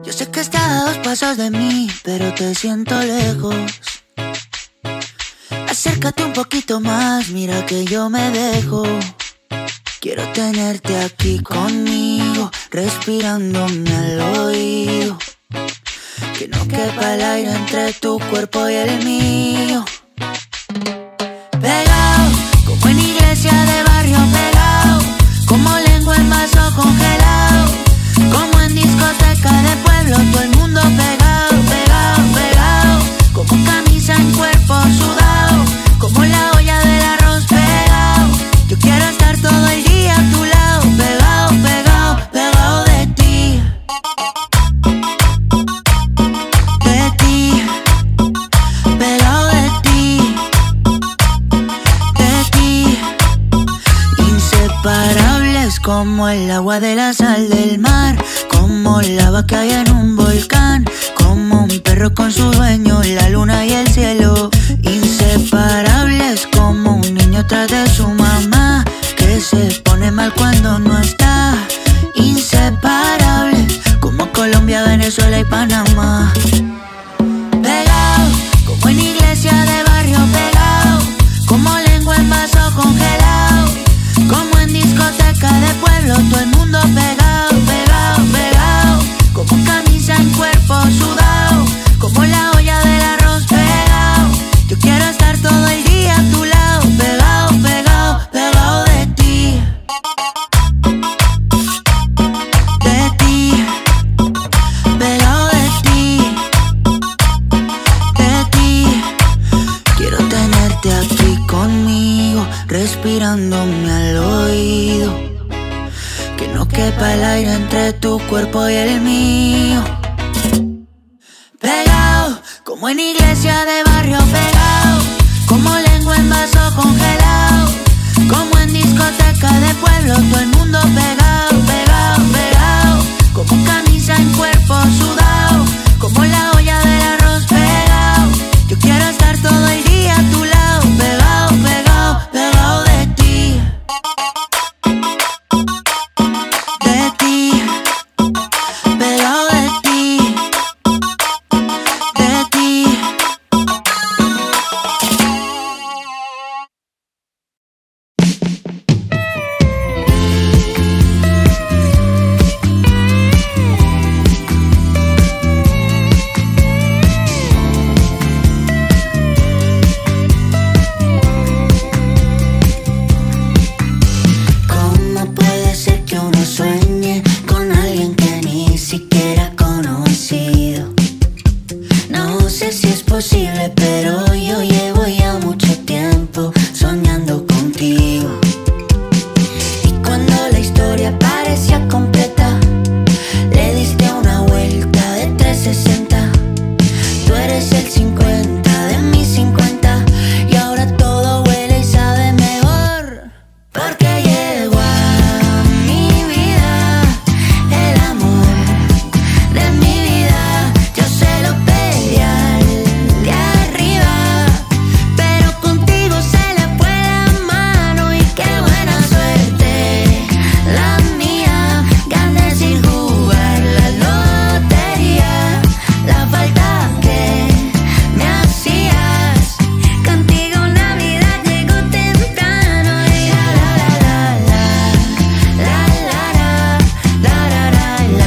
Yo sé que estás a 2 pasos de mí, pero te siento lejos. Acércate un poquito más, mira que yo me dejo. Quiero tenerte aquí conmigo, respirándome al oído. Que no quepa el aire entre tu cuerpo y el mío. Pegado, como en iglesia de barrio pegado. Como lengua en vaso congelado. Como en discoteca de pueblo, todo el mundo pegado, pegado, pegado. Como camisa en cuerpo sudado. Como la olla del arroz pegado. Yo quiero estar todo el día a tu lado. Pegado, pegado, pegado de ti. De ti. Pegado de ti. De ti. Inseparables como el agua de la sal del mar. Como lava que hay en un volcán. Como un perro con su dueño, la luna y el cielo. Inseparables como un niño tras de su mamá, que se pone mal cuando no está. Inseparables como Colombia, Venezuela y Panamá. Pegado, como en iglesia de barrio pegado. Como lengua en vaso congelado. Como en discoteca de pueblo, todo el mundo pegado, pegado, pegado. Como camisa en cuerpo sudado. Como la olla del arroz pegado. Yo quiero estar todo el día a tu lado. Pegado, pegado, pegado de ti. De ti. Pegado de ti. De ti. Quiero tenerte aquí conmigo, respirándome al oído. Que no quepa el aire entre tu cuerpo y el mío. Pegado, como en iglesia de barrio pegado. Como lengua en vaso congelado. Como en discoteca de pueblo, todo el mundo pegado, pegado, pegado. Como camisa en cuerpo sudado. Como la olla del arroz pegado. Yo quiero estar todo el día a tu lado. Pegado, pegado, pegado de ti. De ti. Pegado de ti. De ti. ¿Cómo puede ser que uno sueñe con alguien que ni siquiera ha conocido? No sé si es posible, pero yo llevo ya mucho tiempo soñando contigo. Y cuando la historia parecía completa, le diste una vuelta de 360. Tú eres el 50 de mis 50. Y ahora todo huele y sabe mejor. Porque llegó a mi vida el amor de mi vida. Yo se lo pedí al de arriba, pero contigo se le fue la mano. Y qué buena suerte la mía. Gané sin jugar la lotería. La falta que me hacías. Contigo Navidad llegó temprano. Y la la la la la la la la la la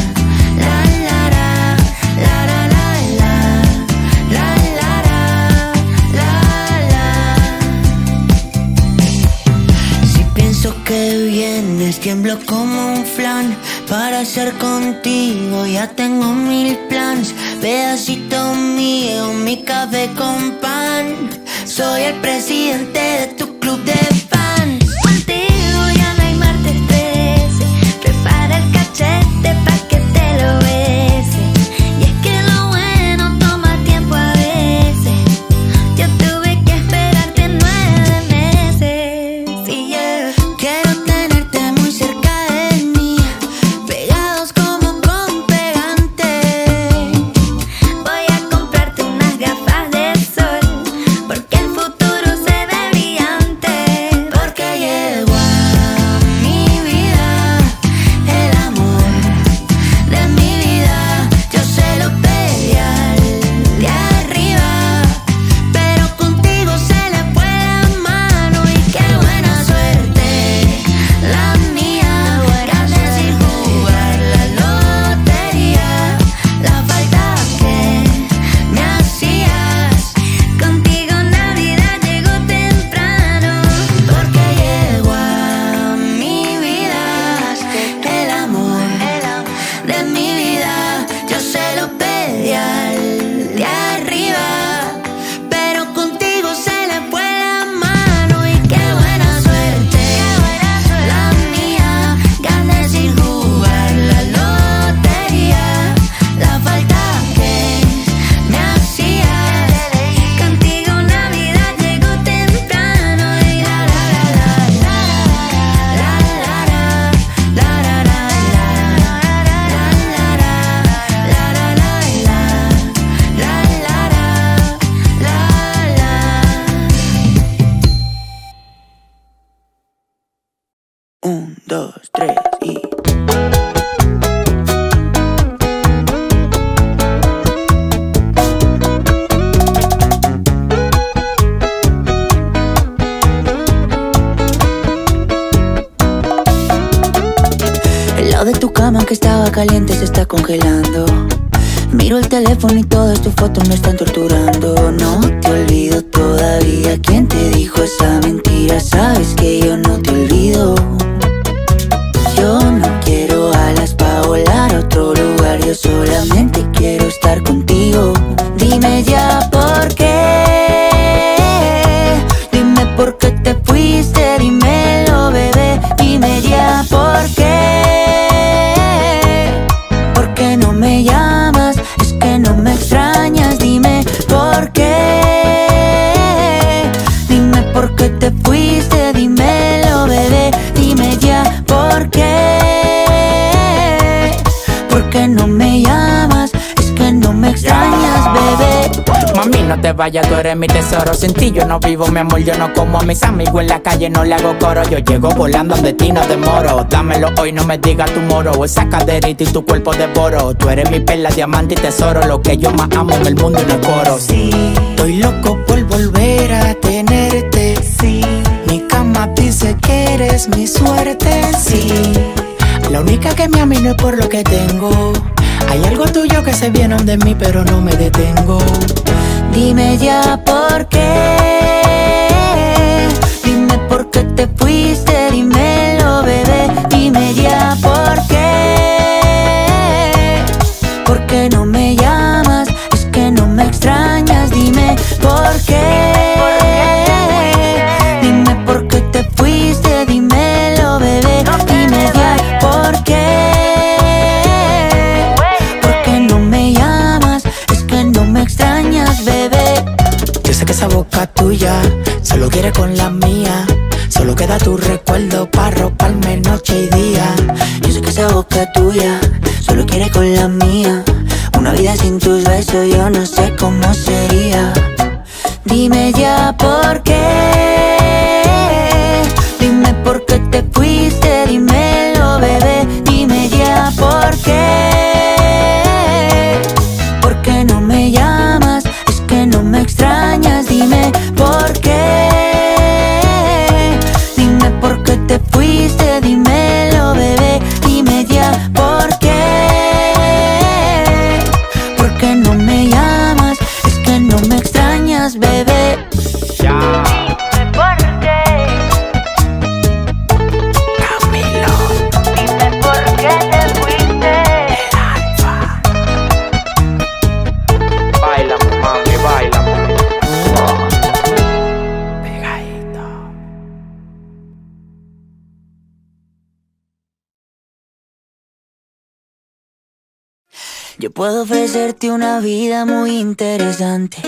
la. Si pienso que vienes, tiemblo como un flan. Para estar contigo ya tengo 1000 planes. Pedacito mío, mi café con pan. Soy el presidente de tu club de fans. Contigo ya no hay martes 13. Prepara el cachete pa' que te lo bese. Y es que lo bueno toma tiempo a veces. Yo tuve que esperarte 9 meses. Y yeah. Quiero tenerte muy cerca de mí, pegados como con pegante. Voy a comprarte unas gafas de sol, porque el futuro se ve brillante. 2, 3 y... El lado de tu cama que estaba caliente se está congelando. Miro el teléfono y todas tus fotos me están torturando. No te olvido todavía. ¿Quién te dijo esa mentira? Sabes que yo no te olvido. Yo no quiero alas pa' volar a otro lugar. Yo solamente quiero estar contigo. Dime ya por qué. Dime por qué te fuiste. Dímelo, bebé. Dime ya por qué. ¿Por qué no me llamas? Es que no me extrañas. Dime por qué. Dime por qué te fuiste. Dímelo, bebé. Dime ya por qué. ¿Por qué no me llamas? Es que no me extrañas, bebé. Mami, no te vayas, tú eres mi tesoro. Sin ti yo no vivo, mi amor, yo no como a mis amigos en la calle, no le hago coro. Yo llego volando donde ti no demoro. Dámelo hoy, no me digas tu moro. Esa caderita y tu cuerpo devoro. Tú eres mi perla, diamante y tesoro. Lo que yo más amo en el mundo y no coro. Sí, estoy loco por volver a tenerte. Sí, mi cama dice que eres mi suerte. Sí, La única que me ama y no es por lo que tengo. Hay algo tuyo que se viene de mí, pero no me detengo. dime ya por qué. Dime por qué te fuiste. Dímelo, bebé. Dime ya por qué. ¿Por qué no me llamas? Es que no me extrañas. Dime por qué. Dime por qué te fuiste. Dímelo, bebé. Dime ya por qué. ¿Por qué no me llamas? Es que no me extrañas, bebé. Yo sé que esa boca tuya solo quiere con la mía. Solo queda tu recuerdo para roparme noche y día. Yo sé que esa boca tuya solo quiere con la mía. Una vida sin tus besos yo no sé cómo sería. Dime ya por qué. Dime por qué te fuiste. Dímelo, bebé. Dime ya por qué. ¿Por qué no me llamas? Es que no me extrañas. Dime por qué. Dime por qué te fuiste. Dímelo, bebé. Dime ya por qué. ¿Por qué no me llamas? Es que no me extrañas, bebé. Ya. Dime por qué. Camilo, Dime por qué te fuiste. el alfa. Baila, mami, baila. Pegadito. Yo puedo ofrecerte una vida muy interesante,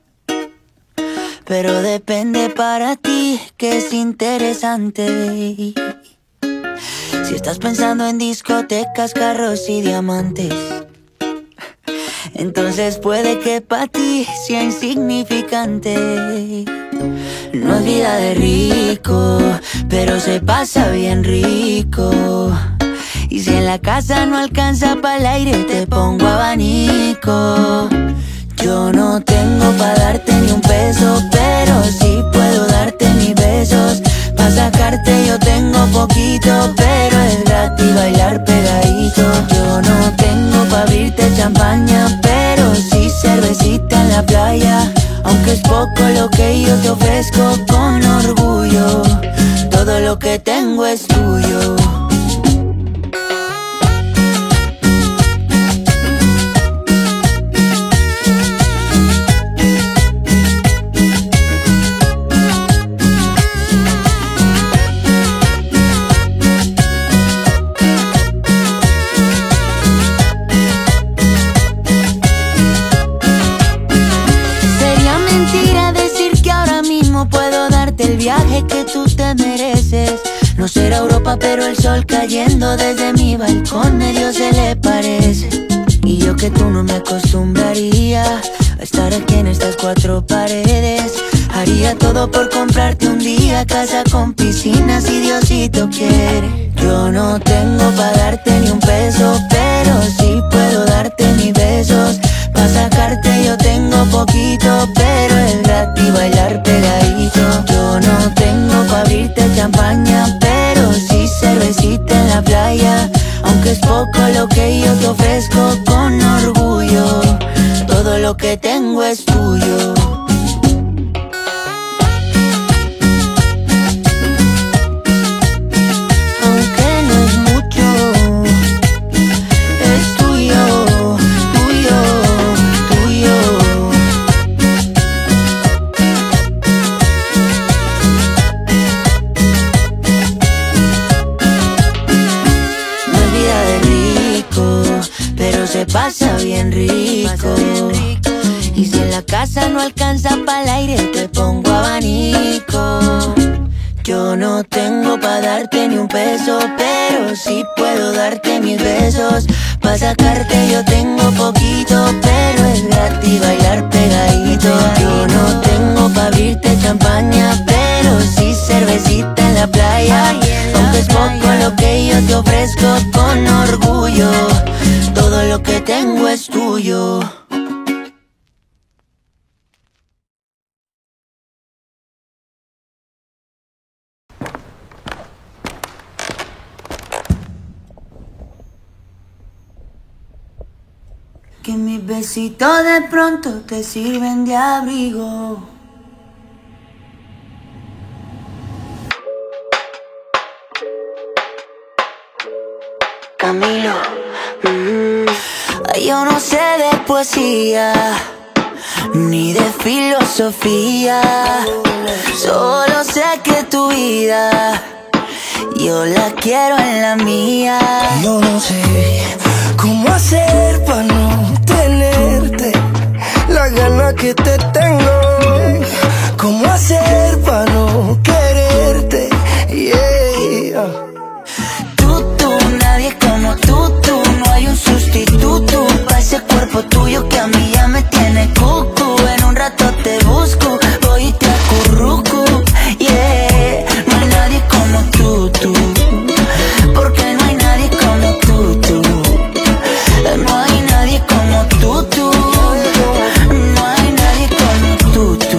pero depende para ti que es interesante. Si estás pensando en discotecas, carros y diamantes, entonces puede que para ti sea insignificante. No es vida de rico, pero se pasa bien rico. Y si en la casa no alcanza para el aire, te pongo abanico. Yo no tengo pa' darte ni un peso, pero sí puedo darte mis besos. Pa' sacarte yo tengo poquito, pero es gratis bailar pegadito. Yo no tengo pa' abrirte champaña, pero sí cervecita en la playa. Aunque es poco lo que yo te ofrezco con orgullo, todo lo que tengo es tuyo. El viaje que tú te mereces. No será Europa, pero el sol cayendo desde mi balcón medio se le parece. Y yo que tú no me acostumbraría a estar aquí en estas cuatro paredes, a Haría todo por comprarte un día casa con piscina si Diosito quiere. Yo no tengo pa' darte ni un peso, pero sí puedo darte mis besos. Pa' sacarte yo tengo poquito, pero es gratis bailar pegadito. Yo no tengo pa' abrirte champaña, pero sí cervecita en la playa. Aunque es poco lo que yo te ofrezco con orgullo, todo lo que tengo es tuyo. Pasa bien rico. Y si en la casa no alcanza pa'l aire, te pongo abanico. Yo no tengo pa' darte ni un peso, pero sí puedo darte mis besos. Pa' sacarte yo tengo poquito, pero es gratis bailar pegadito. Yo no tengo pa' abrirte champaña, pero sí cervecita en la playa. Aunque es poco lo que yo te ofrezco con orgullo, todo lo que tengo es tuyo. Que mis besitos de pronto te sirven de abrigo. Camilo, yo no sé de poesía ni de filosofía, solo sé que tu vida yo la quiero en la mía. Yo no sé cómo hacer para no tenerte la gana que te tengo. Cómo hacer para no quererte, yeah. Nadie como tú, no hay un sustituto pa' ese cuerpo tuyo que a mí ya me tiene cucu. En un rato te busco, voy y te acurruco, yeah. No hay nadie como tú, porque no hay nadie como tú. No hay nadie como tú, no hay nadie como tú.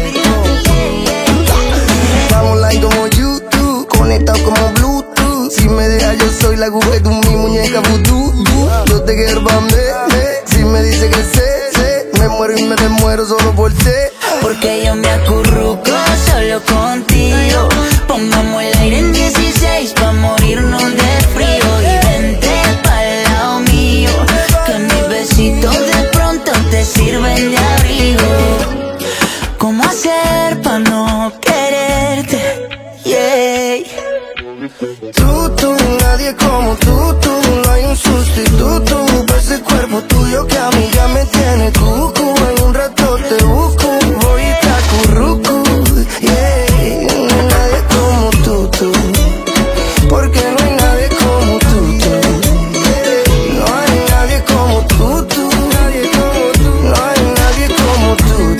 Estamos like como YouTube, conectados como Bluetooth. Si me dejas yo soy la aguja de mi muñeca vudú. Yo te quiero pa' mí. Si me dice que sé, me muero y me demuero solo por sé. Porque yo me acurruco solo contigo. Pongamos el aire en 16 pa' morirnos de frío. Y vente pa'l lado mío, que mis besitos de pronto te sirven de abrigo. ¿Cómo hacer pa' no quererte? Yeah. Tú, nadie como tú, no hay un sustituto pa' ese cuerpo tuyo que a mí ya me tiene cucu. En un rato te busco, voy y te acurruco, yeah. No hay nadie como tú, porque no hay nadie como tú, yeah. No hay nadie como tú, no hay nadie como tú,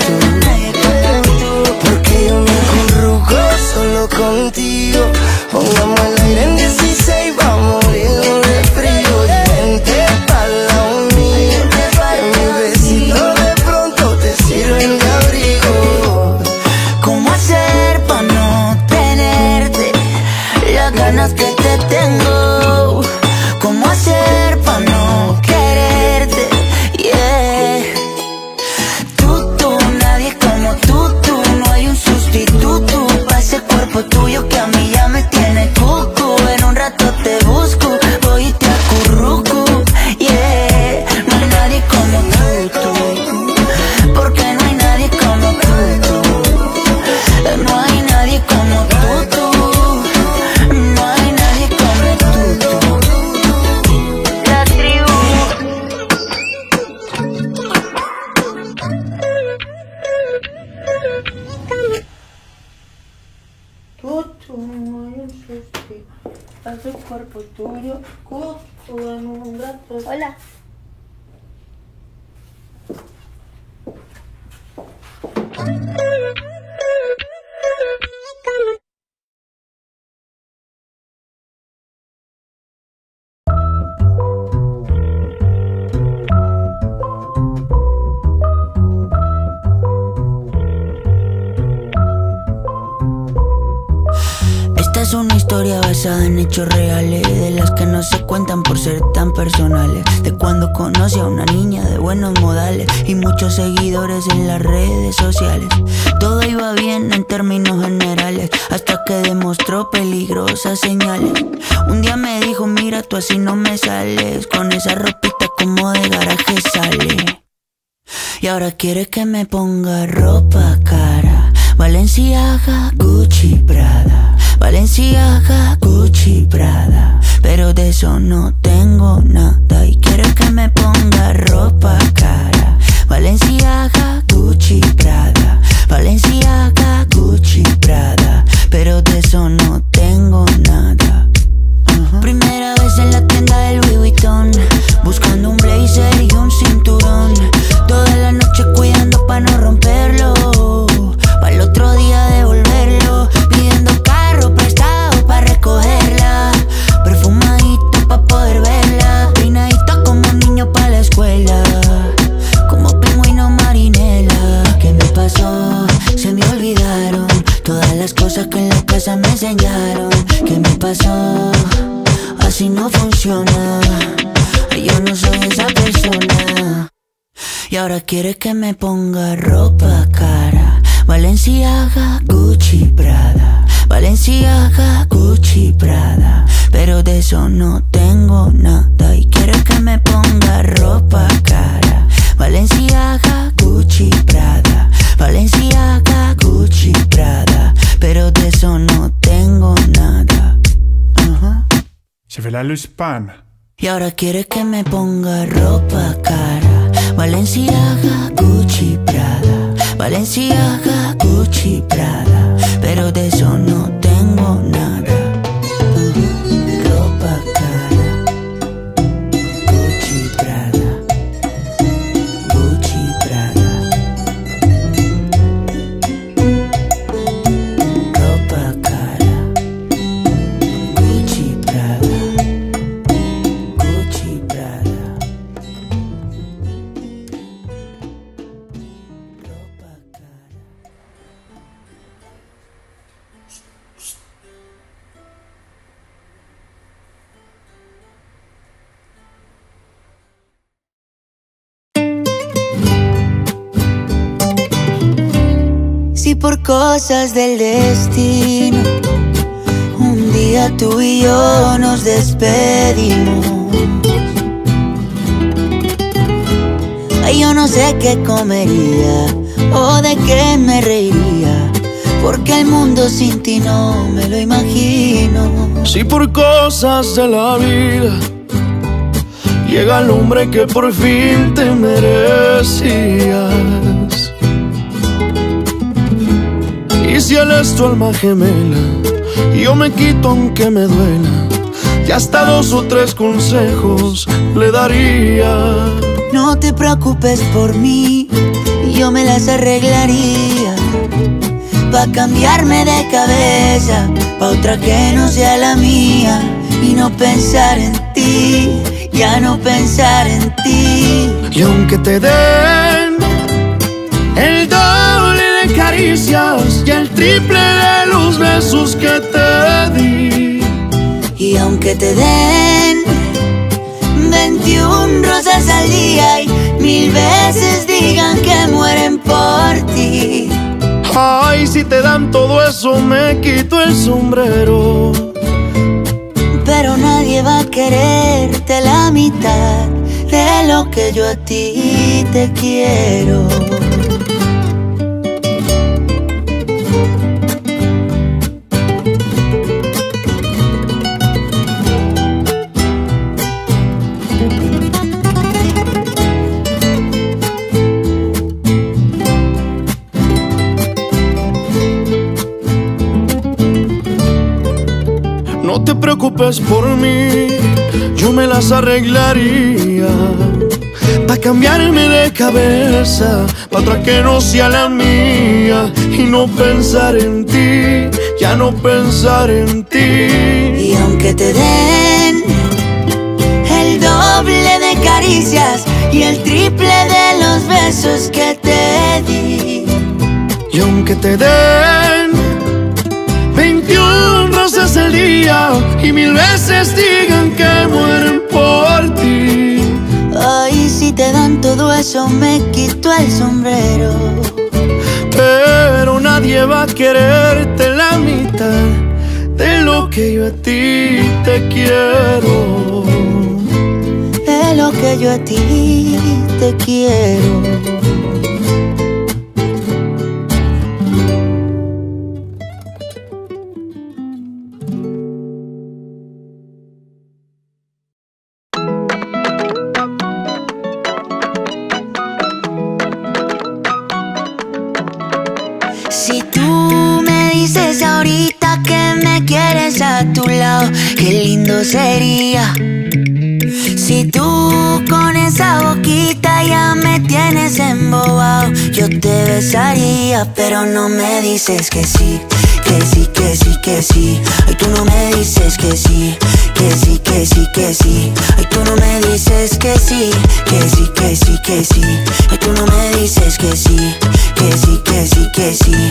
porque yo me acurruco solo contigo. Pongamos el aire en 16, vamos a morirnos de frío. Y vente pa'l lado mío, que mis besitos de pronto te sirven de abrigo. ¿Cómo hacer pa' no tenerte las ganas que te tengo? ¿Cómo hacer pa' no quererte? Yeah. Tú, nadie como tú, no hay un sustituto pa' ese cuerpo tuyo que a mí ya me tiene cucu. En un rato te busco, voy y te acurruco, yeah. No hay nadie como tú, porque no hay nadie como tú. No hay nadie como tú, no hay nadie como tú. La tribu. Tú, no hay un sustituto para ese cuerpo tuyo, en un rato. Hola. basada en hechos reales, de las que no se cuentan por ser tan personales. De cuando conocí a una niña de buenos modales y muchos seguidores en las redes sociales. Todo iba bien en términos generales, hasta que demostró peligrosas señales. Un día me dijo, mira, tú así no me sales, con esa ropita como de garaje sale. Y ahora quiere que me ponga ropa cara, Balenciaga, Gucci, Prada, Balenciaga, Gucci, Prada. Pero de eso no tengo nada. Y quiere que me ponga ropa cara, Balenciaga, Gucci, Prada, Balenciaga, Gucci, Prada. Pero de eso no tengo nada. Primera vez en la tienda del Louis Vuitton, buscando un blazer y un cinturón. Toda la noche cuidando pa' no romperlo, pa'l otro día devolverlo. Pidiendo carro prestado pa' recogerla, perfumadito pa' poder verla. Peinadito como niño pa' la escuela, como pingüino marinela. ¿Qué me pasó? Se me olvidaron todas las cosas que en la casa me enseñaron. ¿Qué me pasó? Así no funciona, yo no soy esa persona. Y ahora quiere que me ponga ropa cara, Balenciaga, Gucci, Prada, Balenciaga, Gucci, Prada. Pero de eso no tengo nada. Y quiere que me ponga ropa cara, Balenciaga, Gucci, Prada, Balenciaga, Gucci, Prada. Pero de eso no tengo nada. Je vais la Luspan. Y ahora quiere que me ponga ropa cara, Balenciaga, Gucci, Prada, Balenciaga, Gucci, Prada. Pero de eso no tengo nada. Ropa cara, Gucci, Prada, Gucci, Prada. Ropa cara, Gucci, Prada, Gucci, Prada. Ropa cara. Si por cosas del destino un día tú y yo nos despedimos, ay, yo no sé qué comería o de qué me reiría, porque el mundo sin ti no me lo imagino. Si por cosas de la vida llega el hombre que por fin te merecías, y si él es tu alma gemela, yo me quito aunque me duela, y hasta 2 o 3 consejos le daría. No te preocupes por mí, yo me las arreglaría, pa' cambiarme de cabeza, pa' otra que no sea la mía, y no pensar en ti, ya no pensar en ti. Y aunque te den el doble de caricias y el triple de los besos que te di, y aunque te den 21 rosas al día y 1000 veces digan que mueren por ti, ay, si te dan todo eso me quito el sombrero. pero nadie va a quererte la mitad de lo que yo a ti te quiero. No te preocupes por mí, yo me las arreglaría, pa' cambiarme de cabeza, pa' otra que no sea la mía, y no pensar en ti, ya no pensar en ti. Y aunque te den el doble de caricias y el triple de los besos que te di, y aunque te den 21 rosas al día y 1000 veces digan que mueren por ti. Ay, si te dan todo eso me quito el sombrero. Pero nadie va a quererte la mitad de lo que yo a ti te quiero. De lo que yo a ti te quiero. Si tú me dices ahorita que me quieres a tu lado, qué lindo sería. Si tú con esa boquita ya me tienes embobado, yo te besaría, pero no me dices que sí. Que sí, que sí, que sí. Ay, tú no me dices que sí. Que sí, que sí, que sí. Ay, tú no me dices que sí. Que sí, que sí, que sí. Ay, tú no me dices que sí. Que sí, que sí, que sí.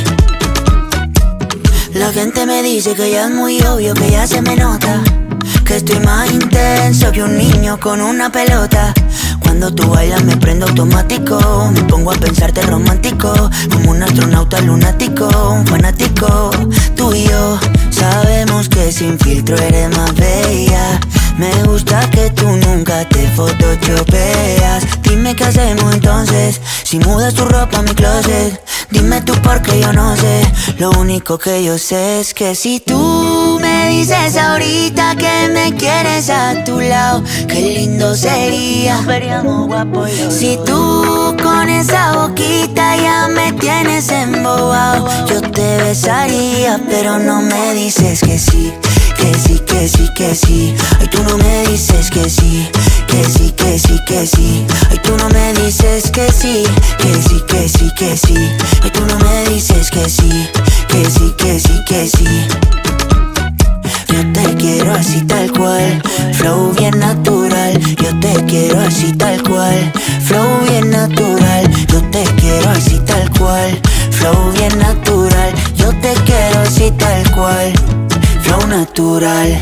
La gente me dice que ya es muy obvio, que ya se me nota, que estoy más intenso que un niño con una pelota. Cuando tú bailas me prendo automático, me pongo a pensarte romántico, como un astronauta lunático, un fanático. Tú y yo sabemos que sin filtro eres más bella. Me gusta que tú nunca te photoshopeas. Dime qué hacemos entonces, si mudas tu ropa a mi closet. Dime tú porque yo no sé. Lo único que yo sé es que si tú me dices ahorita que me quieres a tu lado, qué lindo sería. Si tú con esa boquita ya me tienes embobado, yo te besaría, pero no me dices que sí. Que sí, que sí, que sí. Ay, tú no me dices que sí. Que sí, que sí, que sí. Ay, tú no me dices que sí. Que sí, que sí, que sí. Ay, tú no me dices que sí. Que sí, que sí, que sí. Yo te quiero así tal cual, flow bien natural. Yo te quiero así tal cual, flow bien natural. Yo te quiero así tal cual, flow bien natural. Yo te quiero así tal cual, flow natural.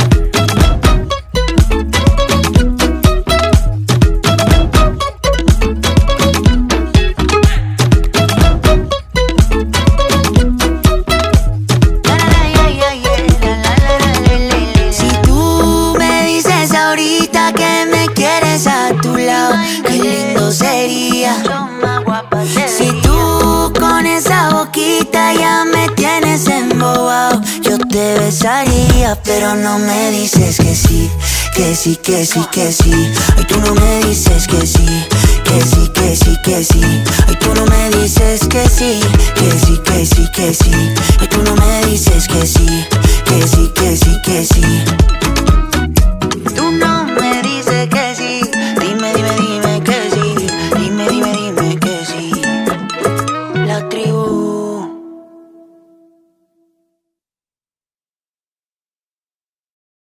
Si tú me dices ahorita que me quieres a tu lado, qué lindo sería. Si tú con esa boquita ya me tienes embobado, yo te besaría, pero no me dices que sí. Que sí, que sí, que sí. Ay, tú no me dices que sí. Que sí, que sí, que sí. Ay, tú no me dices que sí. Que sí, que sí, que sí. Ay, tú no me dices que sí. Que sí, que sí, que sí.